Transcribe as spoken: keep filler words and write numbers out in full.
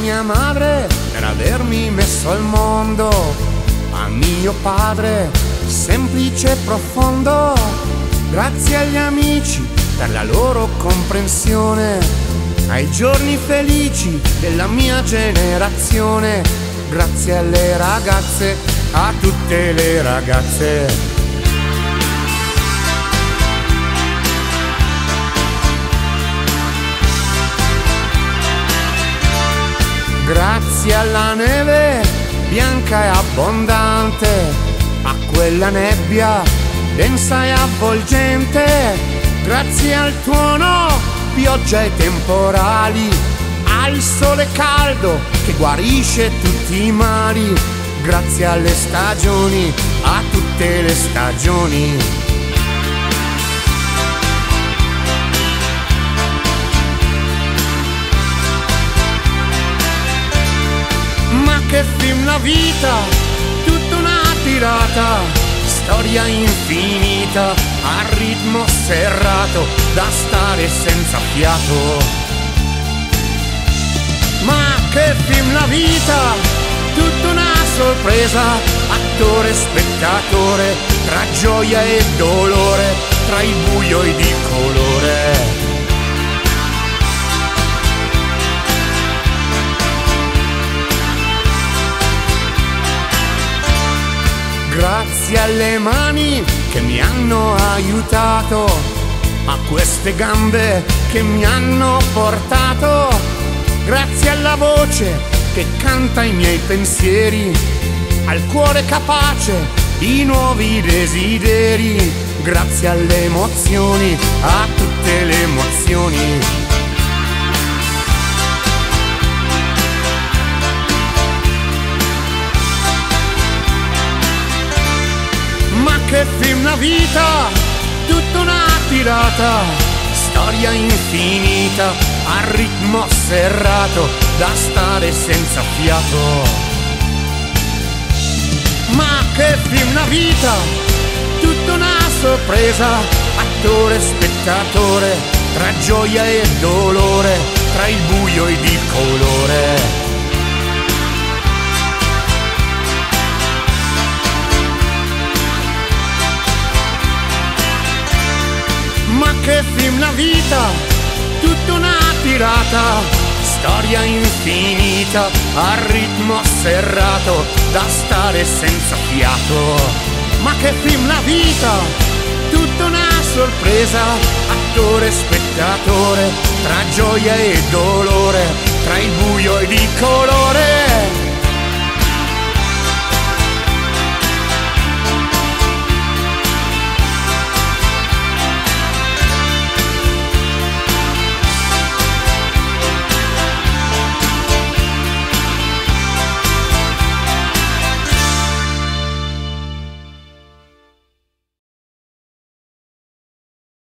mia madre per avermi messo al mondo, a mio padre semplice e profondo, grazie agli amici per la loro comprensione, ai giorni felici della mia generazione, grazie alle ragazze, a tutte le ragazze. Grazie alla neve bianca e abbondante, a quella nebbia densa e avvolgente, grazie al tuono, pioggia e temporali, al sole caldo che guarisce tutti i mali, grazie alle stagioni, a tutte le stagioni. Ma che film la vita, tutta una tirata, storia infinita, a ritmo serrato, da stare senza fiato. Ma che film la vita, tutta una sorpresa, attore e spettatore, tra gioia e dolore, tra il buio ed il colore. Grazie alle mani che mi hanno aiutato, a queste gambe che mi hanno portato, grazie alla voce che canta i miei pensieri, al cuore capace di nuovi desideri, grazie alle emozioni, a tutte le emozioni. Ma che film la vita, tutta una tirata, storia infinita, a ritmo serrato, da stare senza fiato. Ma che film la vita, tutta una sorpresa, attore e spettatore, tra gioia e dolore, tra il buio ed il colore. Ma che film la vita, tutta una tirata, storia infinita, a ritmo serrato, da stare senza fiato. Ma che film la vita, tutta una sorpresa, attore e spettatore, tra gioia e dolore, tra il buio ed il colore.